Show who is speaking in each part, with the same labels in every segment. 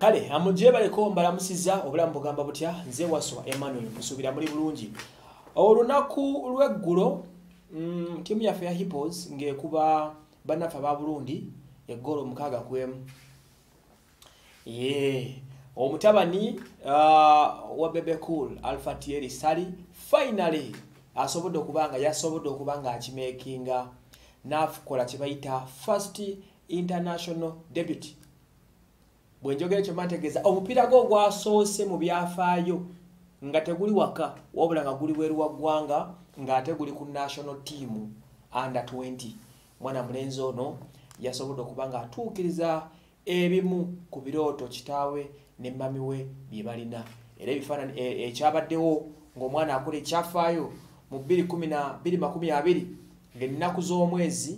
Speaker 1: Kale amuje baleko mbalamusiza obulamu bugamba butya nze waswa Emmanuel musubira muri bulungi olunaku lweggulo timu yaffe ya Hippos ngekuba banafa ba Burundi eggolo 6-1 Mutabani wa Bebe Cool Alpha Thierry Sali finally asobodde okubanga akimekinga nafukola kibayita first international debut. Bwenjogera ekyo mantegeza omupiira go ogusoose mu byafaayo nga teguli waka wabula nga guli bweru wa gwanga nga ate guli ku national team under 20. Mwana mulenzi ono yasobodde okubanga atuukiriza ebimu ku birooto kitaawe ne mami we bye balina. Era ebifaananyi ekyabaddewo ng'omwana akola ekyafaayo mu 2020 ng'ennaku z'omwezi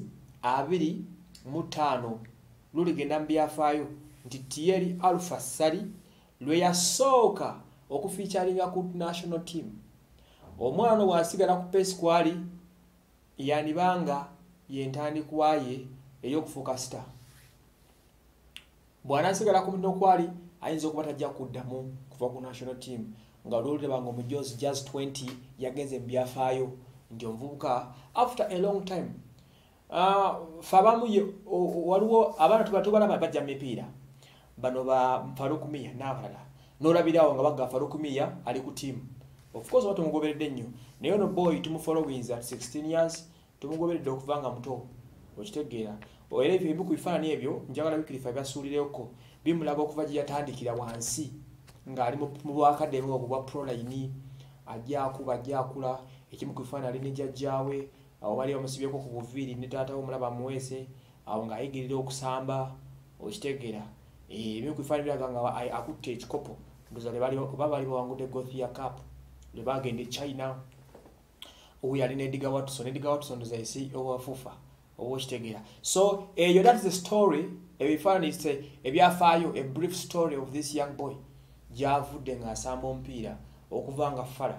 Speaker 1: 25 luligenda mu byafaayo nti Thierry Alpha Sali lwe yasooka okufeaturinga ku national team. Omwana wasigala ku pesquali yanibanga yentandikwaye ey'okufuuka star. Bwana asigala ku muno kwali ayinza okuba tajja kuddamu kuva ku national team nga olulebanga omujozi just 20 yagenze mu byafaayo nti omuvubuka after a long time fabamu waliwo abaana tubatubala bajja mipiira bano ba Farukumia n'abalala n'olabirawo nga bagga Farukumia ali ku team. Of course watu mugoberedde nnyo naye ono boy tumufollowings at 16 years tumugoberedde okuvanga muto okitegeera era ebyo ku bifaananyi ebyo njagala bikirifa byasuulireko bimulaba okuva gye yatandikira wansi ng'ali mu bwakadde bwa pro line ajja akula ekimu ku bifaananyi ne jjajjaawe awo bali bamusibyeko ku buviiri ne taata omulaba muweese awo ng'ayigirira okusamba okitegeera ebimu ku bifaananyi biraga nga akutte ekikopo ndozale bali bawangudde Gothia Cup le bagende China uyu ali Edgar Watson ndozaisi owafufa obokitegeera. So that is the story ebifaananyi ebyafaayo a brief story of this young boy javudde ng'asamba omupiira okuvanga fala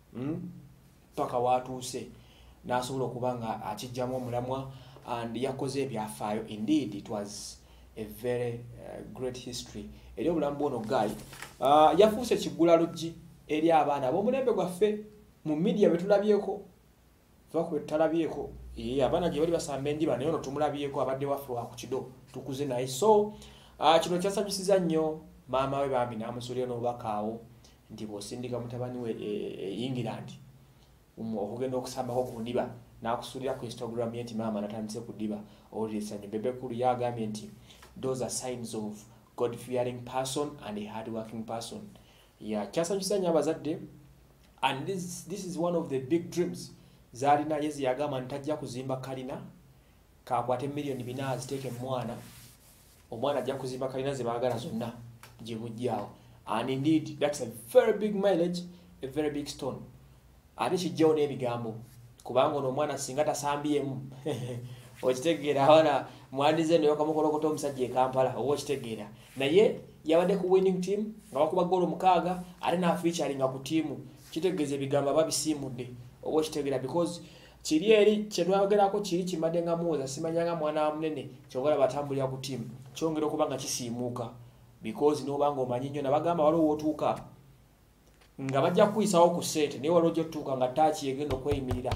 Speaker 1: paka watuuse n'asobola okuba nga akijjamu omulamwa and yakoze ebyafaayo. Indeed it was a very great history eri obulamu bwono guy yafuuse kiggula luggi eri abaana ab'omulembe gwaffe mu media betulabyeko tutalabyeko abaana gye bali basamba endiba naye ono tumulabyeko abadde waffe wa ku kido tukuze naye. So kino kyasanyusiza nnyo maama we bambi n'amusuulira n'obubaka awo nti bw'osindika mutabani we England okugenda okusambako ku ndiba n'akusuulira ku Instagram ye nti maama natandise ku ddiba owulira essanyu. Bebe Cool yagambye nti those are signs of God-fearing person and a hard-working person. Kyasanyusiza nnyo abazadde and this is one of the big dreams zalina yezi yagamba ntajja kuzimba kalina kakwate million 4 aziteeke omwana ajja kuzimba kalina ze baagala zonna gye bujjaawo. And indeed that's a very big mileage, a very big stone. Ate kijjawo n'ebigambo kubanga ono omwana singa tasambyemu okitegeera abaana mwandize naye okamukolokota omusajja e Kampala oba okitegeera naye yabadde ku winning team nga bakuba ggoolo 6 ate n'afeaturinga ku tiimu kitegeeza ebigambo ababisiimudde oba okitegeera because kiri eri kye twayogerako kiri kimadde nga muwoza simanyanga mwana wa munene kyongera batambulira ku tiimu kyongera okuba nga kisiimuuka because n'obanga omanyi nnyo nabagamba waliwo wootuuka nga bajja kuyisawo ku sente naye waliwo gy'otuuka nga taaki yegenda okweyimirira.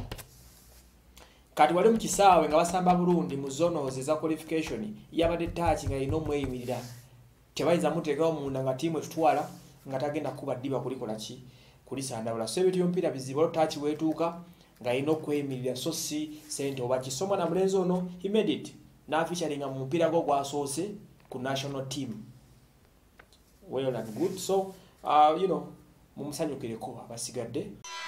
Speaker 1: Kati wali mu kisaawe nga basamba Burundi mu zones eza qualification yabadde taaki nga yina omweyimirira tebayinza muteekawo munda nga tiimu etutwala nga tagenda kuba ddiba kulikola ki kulisandabula. So ebintu by'omupiira bizibu olwo taaki weetuuka nga yina okweyimirira so si sente oba kisoma na mulenzi ono he made it n'afeaturinga mu mupiira gwo gwasoose ku national team. Well and good. So mumusanyukireko abasigadde.